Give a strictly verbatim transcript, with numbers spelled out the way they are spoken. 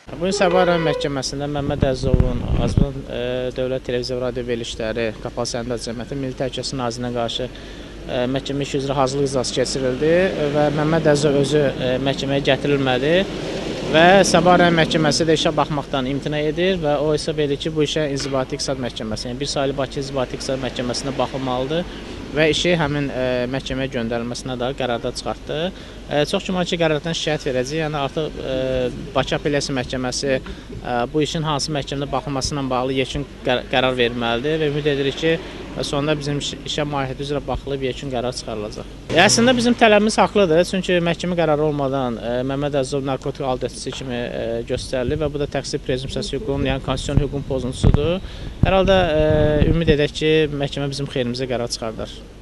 Bu gün Sabah rayon məhkəməsində Məmməd Əzizovun Azərbaycan Dövlət Televiziya və Radio verilişləri Qapalı Səhmdar Cəmiyyəti Milli Təhlükəsizlik Nazirinə qarşı məhkəmə işi üzrə hazırlıq iclası keçirildi və Məmməd Əzizov özü məhkəməyə gətirilmədi və Sabah rayon məhkəməsi də işə baxmaqdan imtina edir və o hesab edir ki, bu işə İnzibati İqtisad Məhkəməsi, yəni bir sayılı Bakı İnzibati İqtisad Məhkəməsinə baxılmalıdır və işi həmin ə, məhkəməyə göndərilməsinə də qərarda çıxartdı. Ə, çox güman ki, qərardan şikayət verəcək. Yəni artıq ə, Bakı Apellyasiya Məhkəməsi ə, bu işin hansı məhkəmədə baxılması ilə bağlı yekun qərar verməlidir və ümid edirik ki, sonunda bizim işə mahiyyəti üzrə baxılıb yekun qərar çıxarılacaq. E, əslində bizim tələbimiz haqlıdır, çünki məhkəmə qərarı olmadan ə, Məmməd Əzizov narkotik aldıcısı kimi ə, göstərilir və bu da təqsir prezumpsiyası hüququnun, yəni konstitusion hüququn pozuntusudur. Hər halda ə, ümid edək ki, məhkəmə bizim xeyrimizə qərar çıxardar.